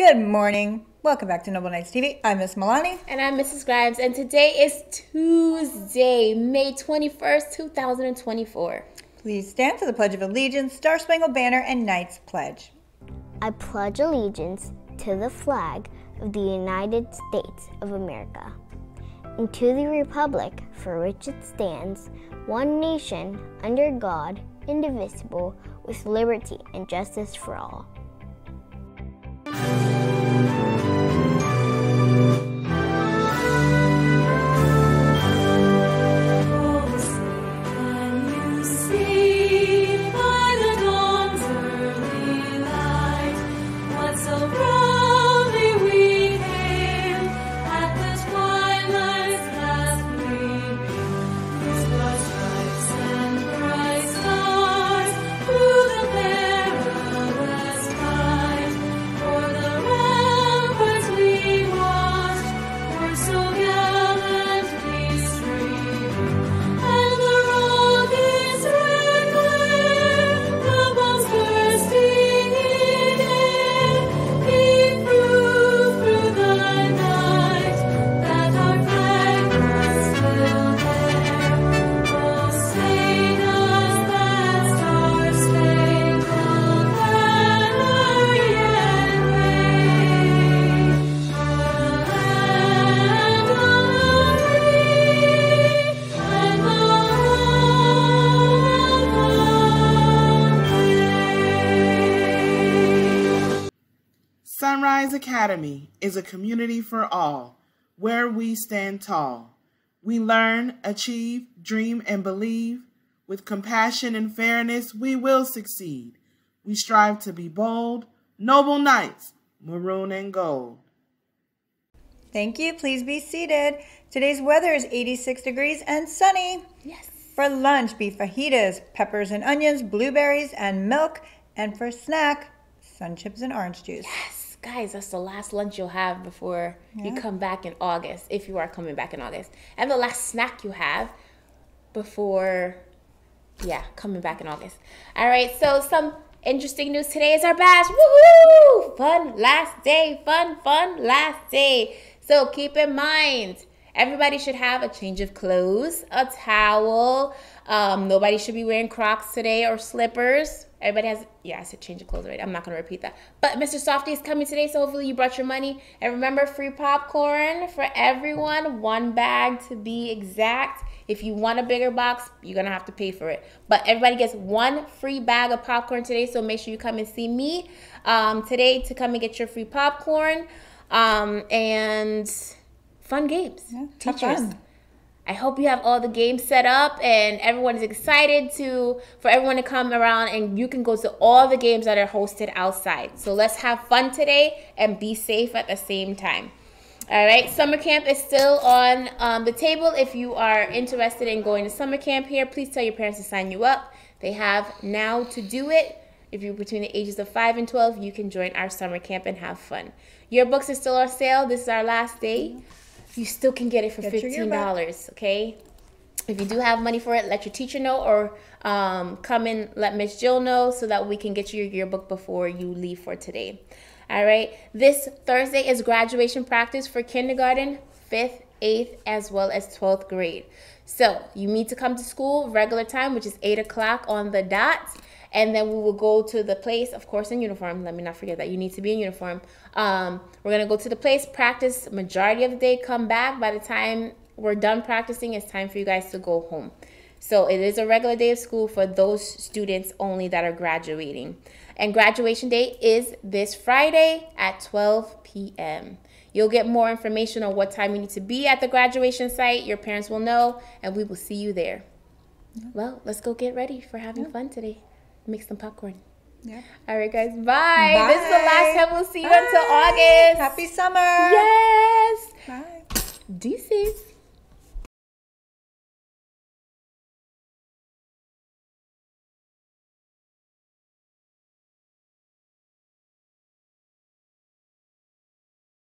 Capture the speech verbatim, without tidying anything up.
Good morning. Welcome back to Noble Knights T V. I'm Miss Milani. And I'm Missus Grimes. And today is Tuesday, May twenty-first, two thousand twenty-four. Please stand for the Pledge of Allegiance, Star Spangled Banner, and Knights Pledge. I pledge allegiance to the flag of the United States of America and to the republic for which it stands, one nation, under God, indivisible, with liberty and justice for all. Sunrise Academy is a community for all, where we stand tall. We learn, achieve, dream, and believe. With compassion and fairness, we will succeed. We strive to be bold, noble knights, maroon and gold. Thank you. Please be seated. Today's weather is eighty-six degrees and sunny. Yes. For lunch, beef fajitas, peppers and onions, blueberries and milk. And for snack, sun chips and orange juice. Yes. Guys, that's the last lunch you'll have before yeah. you come back in August, if you are coming back in August. And the last snack you have before, yeah, coming back in August. All right, so some interesting news. Today is our bash. Woohoo! Fun last day. Fun, fun last day. So keep in mind, everybody should have a change of clothes, a towel. Um, nobody should be wearing Crocs today or slippers. Everybody has, yeah, I said change of clothes already. I'm not going to repeat that. But Mister Softy is coming today, so hopefully you brought your money. And remember, free popcorn for everyone. One bag to be exact. If you want a bigger box, you're going to have to pay for it. But everybody gets one free bag of popcorn today, so make sure you come and see me um, today to come and get your free popcorn. Um, and fun games. Yeah, Teachers. fun. I hope you have all the games set up and everyone is excited to for everyone to come around and you can go to all the games that are hosted outside. So let's have fun today and be safe at the same time. All right, summer camp is still on um, the table. If you are interested in going to summer camp here, please tell your parents to sign you up. They have now to do it. If you're between the ages of five and twelve, you can join our summer camp and have fun. Your books are still on sale. This is our last day. You still can get it for fifteen dollars, okay? If you do have money for it, let your teacher know or um, come and let Miss Jill know so that we can get you your yearbook before you leave for today. All right? This Thursday is graduation practice for kindergarten, fifth, eighth, as well as twelfth grade. So you need to come to school regular time, which is eight o'clock on the dot. And then we will go to the place, of course, in uniform. Let me not forget that you need to be in uniform. Um, we're going to go to the place, practice majority of the day, come back. By the time we're done practicing, it's time for you guys to go home. So it is a regular day of school for those students only that are graduating. And graduation day is this Friday at twelve p m You'll get more information on what time you need to be at the graduation site. Your parents will know, and we will see you there. Yeah. Well, let's go get ready for having yeah. fun today. Make some popcorn. Yeah. All right, guys. Bye. Bye. This is the last time we'll see you Bye. Until August. Happy summer. Yes. Bye. Deuces.